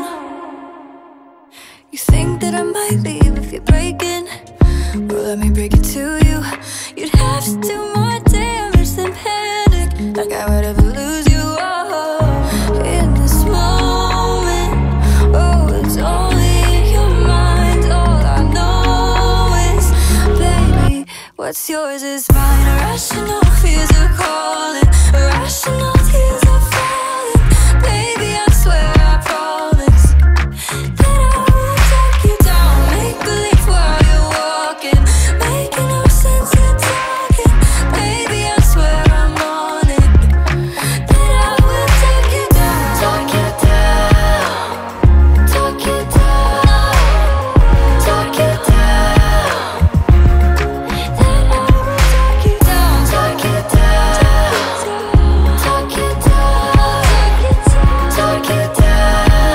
C: You think that I might leave if you're breaking? Well, let me break it to you. You'd have to do more damage than panic. Like I would ever lose you. Oh, in this moment, oh, it's only in your mind. All I know is, baby, what's yours is mine. Irrational fears are calling, irrational tears are falling. Baby, I swear I promise that I will take you down. Make believe while you're walking, making no sense you're talking. Baby, I swear I'm on it, that I will take you down. Talk you down, talk you down, talk you down. That I will talk you down, talk you down, talk you down, talk you down.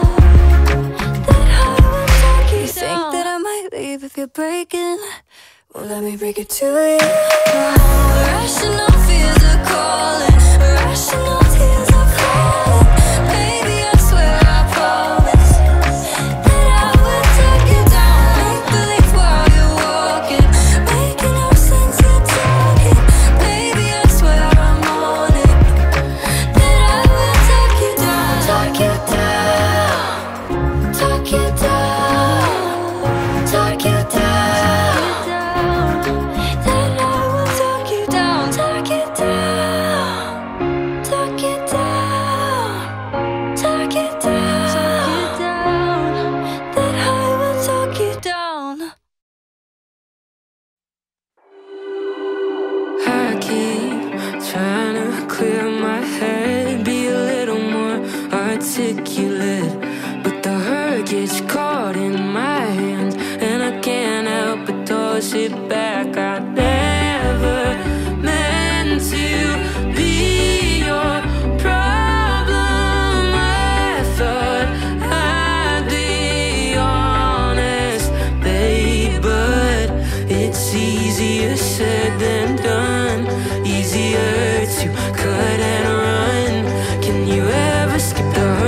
C: That I will talk you down. You think that I might leave if you're breaking? Well, let me break it to you. Irrational fears are calling, irrational tears are falling. Baby, I swear I promise that I will take you down. Make believe while you're walking, making no sense you're talking. Baby, I swear I'm on it, that I will take you down. Talk you down, talk you down, talk you down. That I will talk you down, talk you down, talk you down, talk you down. That I will talk you down.
E: I keep trying to clear my head, be a little more articulate, but the hurt gets caught in my hand, and I can't help but toss it back. I never meant to be your problem. I thought I'd be honest, babe, but it's easier said than done. Easier to cut and run. Can you ever skip the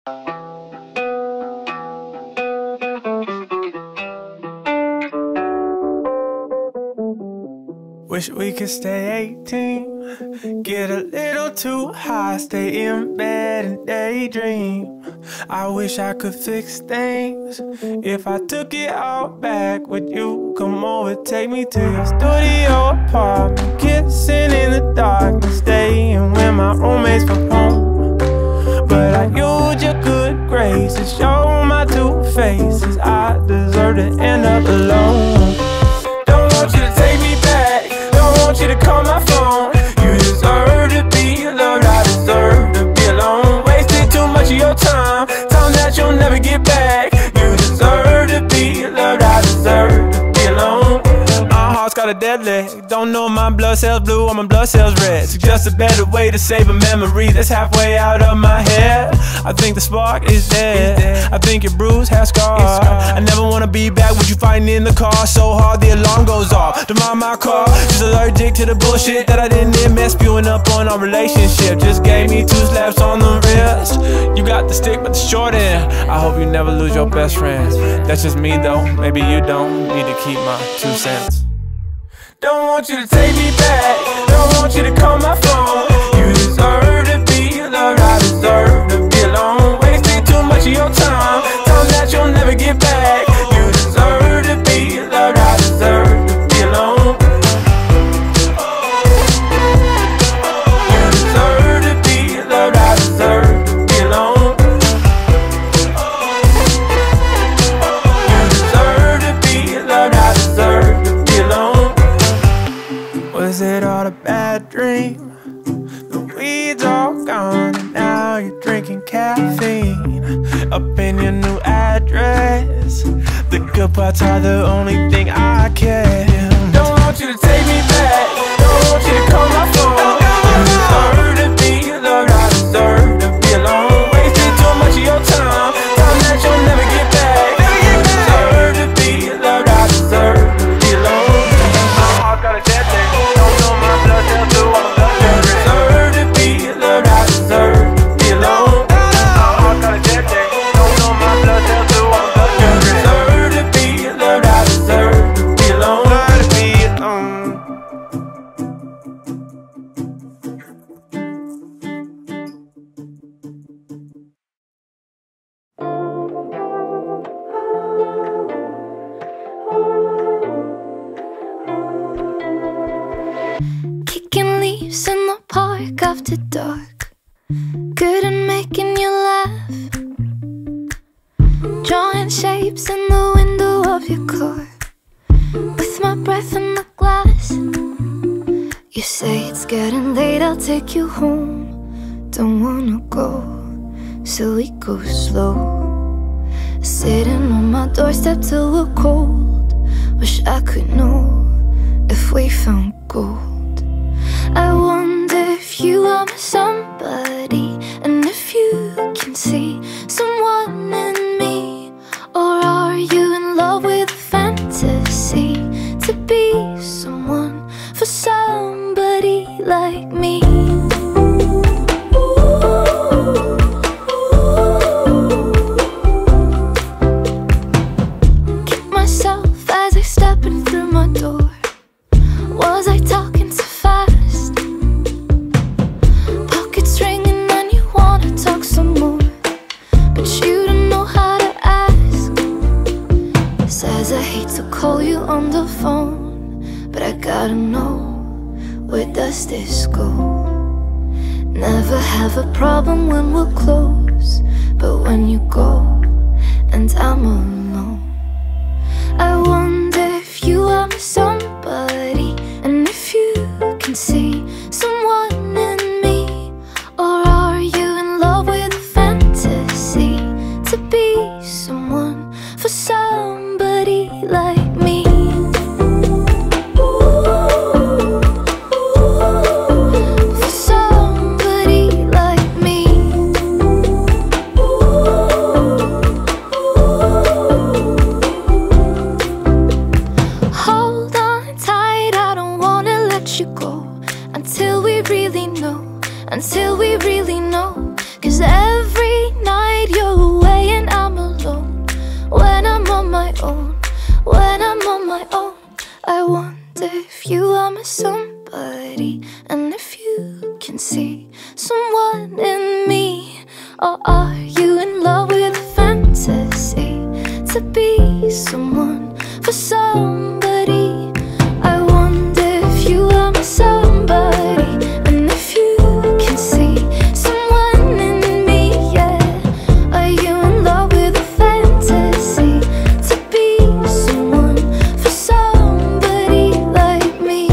J: Wish we could stay 18, get a little too high, stay in bed and daydream. I wish I could fix things. If I took it all back, would you come over, take me to your studio apartment, kissing in the darkness, staying when my roommates from home. But I used your good graces, show my two faces. I deserve to end up alone. Don't want you to take me back, don't want you to call my phone. You deserve to be loved, I deserve to be alone. Wasted too much of your time, time that you'll never get back. You deserve to be loved, I deserve to be alone. My heart's got a dead leg, don't know my blood cells blue or my blood cells red. Suggest a better way to save a memory that's halfway out of my head. I think the spark is dead, I think your bruise has scars. I never wanna be back with you fighting in the car so hard the alarm goes off. To mind my car, just allergic to the bullshit that I didn't admit, spewing up on our relationship. Just gave me 2 slaps on the wrist. You got the stick but the short end. I hope you never lose your best friend. That's just me though, maybe you don't need to keep my 2 cents. Don't want you to take me back, don't want you to call my phone. You deserve to be loved, I deserve to be alone. Wasted too much of your time, time that you'll never get back. You deserve to be loved, I deserve to be alone. You deserve to be loved, I deserve to be alone. You deserve to be loved, I deserve to be alone. Was it all a bad dream? The weed's all gone and now you're drinking caffeine up in your new address. The good parts are the only thing I care. Don't want you to take me back, don't want you to call my phone. You deserve to be loved, I deserve to be alone. Wasted too much of your time, time that you'll never get back. You deserve to be loved, I deserve to be alone. My heart got a dead thing, don't know my blood cells blue, I'm a blood cells red. You deserve to be loved, I deserve to be alone. My heart got a dead thing, don't know my blood cells blue, I'm a blood cells red. You deserve to be loved, I deserve to be alone. To be alone.
C: Kicking leaves in the park after dark, good at making you laugh. Drawing shapes in the window of your car, with my breath in the glass. You say it's getting late, I'll take you home. Don't wanna go, so we go slow. Sitting on my doorstep till we're cold. Wish I could know if we found gold. I wonder if you are my somebody, and if you can see someone in me. Or are you in love with a fantasy to be someone for somebody like me? Kick myself as I step in through my door. Was I talking too fast? Pockets ringing and you wanna talk some more, but you don't know how to ask. Says I hate to call you on the phone, but I gotta know, where does this go? Never have a problem when we're close, but when you go and I'm alone, I wonder if you are my somebody, and if you can see someone in me. Or are you in love with a fantasy to be someone for somebody like me? For somebody like me. Hold on tight, I don't wanna let you go until we really know, until we really know. 'Cause every night you're away and I'm alone. When I'm on my own, when I'm on my own, I wonder if you are my somebody, and if you can see someone in me. Or are you in love with a fantasy to be someone for somebody? I wonder if you are my somebody, and if you can see someone in me, yeah. Are you in love with a fantasy to be someone for somebody like me?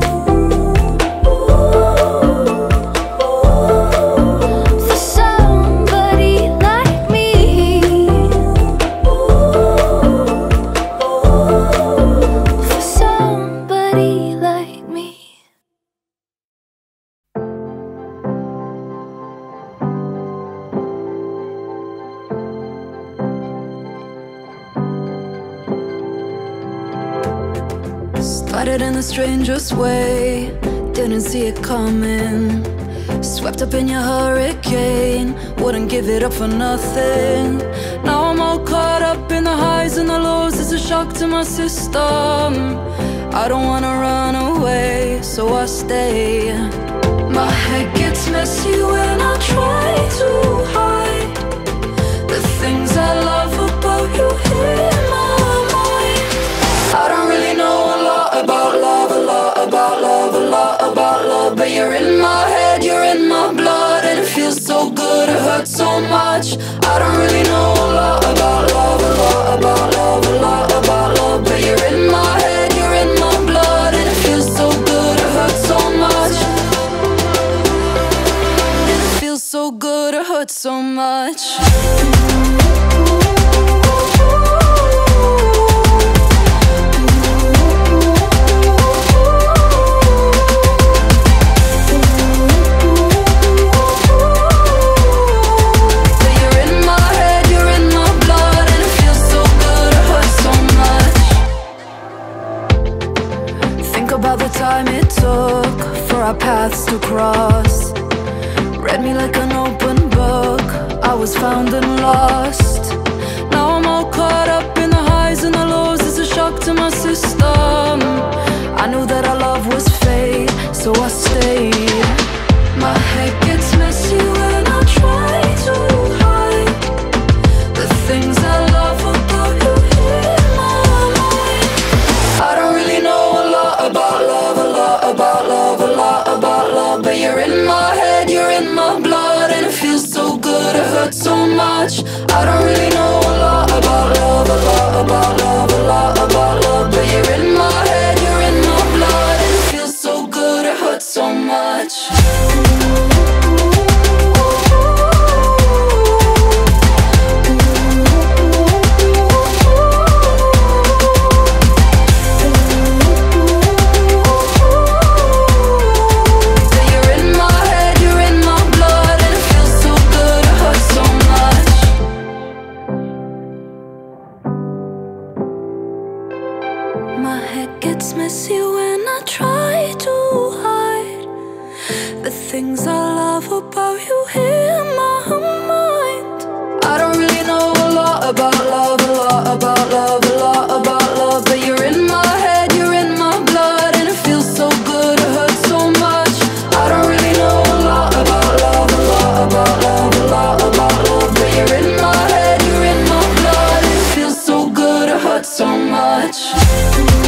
C: For somebody like me. For somebody like me.
M: Started in the strangest way, didn't see it coming. Swept up in your hurricane, wouldn't give it up for nothing. Now I'm all caught up in the highs and the lows, it's a shock to my system. I don't wanna run away, so I stay. My head gets messy when I try to hide the things I love about you in my mind. I don't really know a lot about love, a lot about love, a lot about love, but you're in my head, you're in my blood, and it feels so good, it hurts so much. I don't really know a lot about love, a lot about love, a lot about love, but you're in my head, you're in my blood, and it feels so good, it hurts so much. It feels so good, it hurts so much. About the time it took for our paths to cross. Read me like an open book, I was found and lost. Now I'm all caught up in the highs and the lows, it's a shock to my system. I knew that our love was fate, so I stayed. My head gets messy when I try to hide the things I love about you in my mind. I don't really know a lot about love, a lot about love, a lot about love, but you're in my head, you're in my blood, and it feels so good, it hurts so much. I don't really know a lot about love, a lot about love, a lot about love, but you're in my head, you're in my blood, and it feels so good, it hurts so much. My head gets messy when I try to hide the things I love about you in my mind. I don't really know a lot about love, a lot about love, a lot about love, but you're in my head, you're in my blood, and it feels so good, it hurts so much. I don't really know a lot about love, a lot about love, a lot about love, but you're in my head, you're in my blood, and it feels so good, it hurts so much.